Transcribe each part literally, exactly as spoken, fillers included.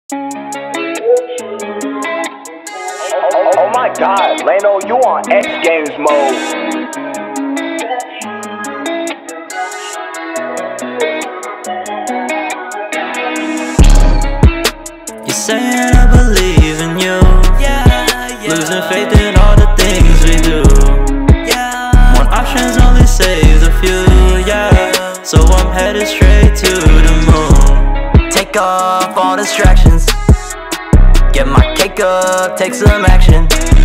Oh, oh my God, Lano, you on X Games mode. You're saying I believe in you, yeah, yeah. Losing faith in all the things we do, yeah. One option's only saves a few, yeah. So I'm headed straight to the moon. Take off all distractions, get my cake up, take some action.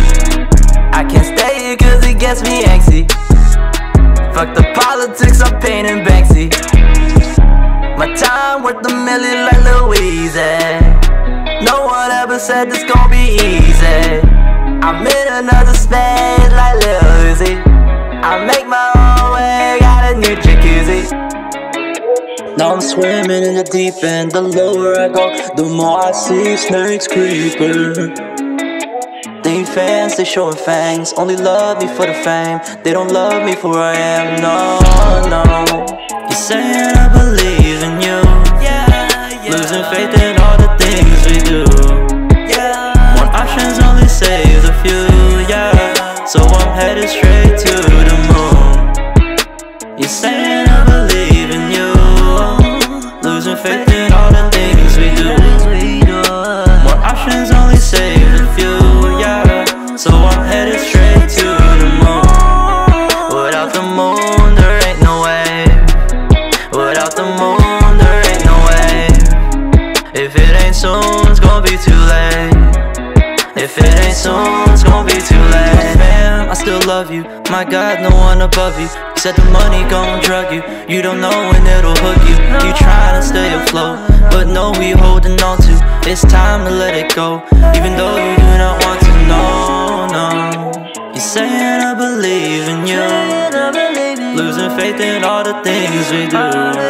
I can't stay here cause it gets me antsy. Fuck the politics, I'm painting Banksy. My time worth a million like Louise. No one ever said this gon' be easy. I'm in another space like Lil Uzi. I make my own way, got a new jacuzzi. Now I'm swimming in the deep end. The lower I go, the more I see snakes creeping. They ain't fans, they showing fangs. Only love me for the fame. They don't love me for who I am, no, no. You're saying I believe in you, yeah, yeah. Losing faith in all the things we do, yeah. One option's only saves a few, yeah. So I'm headed straight to the moon. You're saying I believe in you, losing faith in all the things we do. One option's only saves a few, yeah. So I'm headed straight to the moon. Without the moon, there ain't no way. Without the moon, there ain't no way. If it ain't soon, it's gonna be too late. If it ain't soon, it's gonna be too late. Fam, I still love you, my God, no one above you. You said the money gon' drug you, you don't know when it'll hook you. You trying to stay afloat, but no, we holding on to. It's time to let it go, even though you do not want to know, no. You're saying I believe in you, losing faith in all the things we do.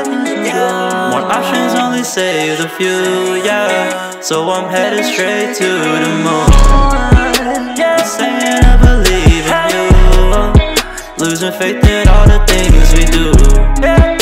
One option's only saves a few, yeah. So I'm headed straight to the moon. You're saying I believe in you, losing faith in all the things we do.